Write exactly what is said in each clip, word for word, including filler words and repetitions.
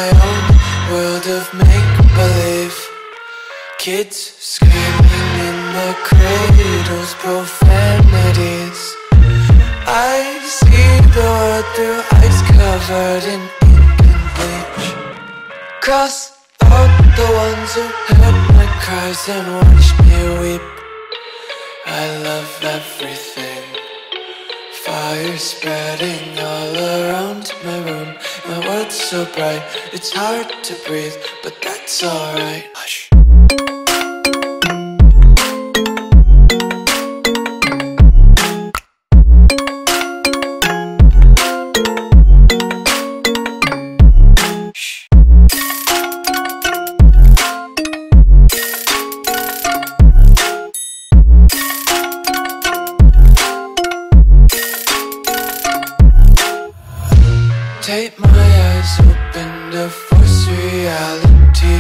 own world of make-believe. Kids screaming in the cradles, profanities. I see the world through eyes covered in ink and bleach. Cross out the ones who heard my cries and watched me weep. I love everything. Fire spreading all around my room. My world's so bright, it's hard to breathe, but that's alright. Hush. Tape my eyes open to force reality.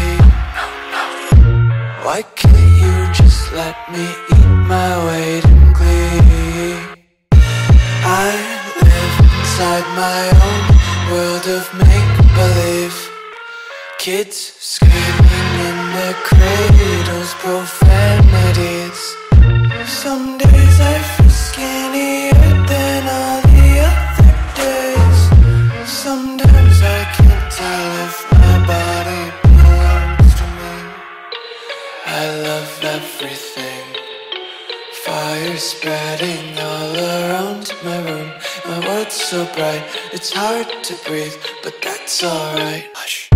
Why can't you just let me eat my weight in glee? I live inside my own world of make-believe. Kids screaming in their cradles, profanities. Some days I feel skinnier than all the other days. Sometimes I can't tell if my body belongs to me. I love everything. Fire spreading all around my room. My world's so bright, it's hard to breathe, but that's alright. Hush.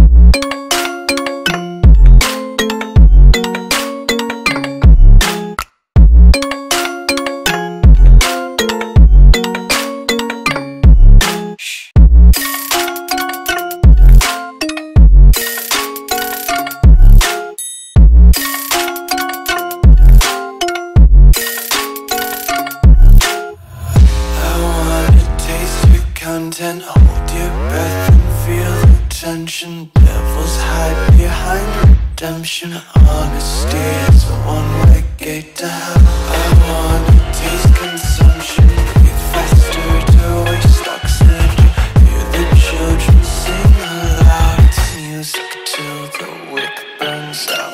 Content, hold your breath and feel the tension. Devils hide behind redemption. Honesty is a one-way gate to hell. I wanna taste consumption. Breathe faster to waste oxygen. Hear the children sing aloud. It's music till the wick burns out.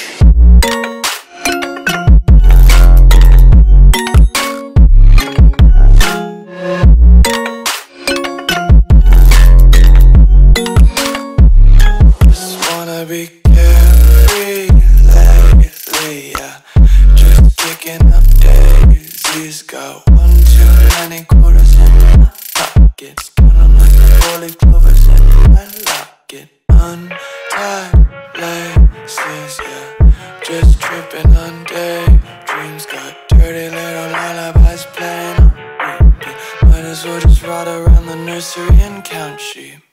Be carefree lately, yeah. Just picking up daisies. Got one too many quarters in my pockets. Count them like four-leaf clovers in my locket. Untied laces, yeah. Just tripping on daydreams. Got dirty little lullabies playing on repeat. Might as well just ride around the nursery and count sheep.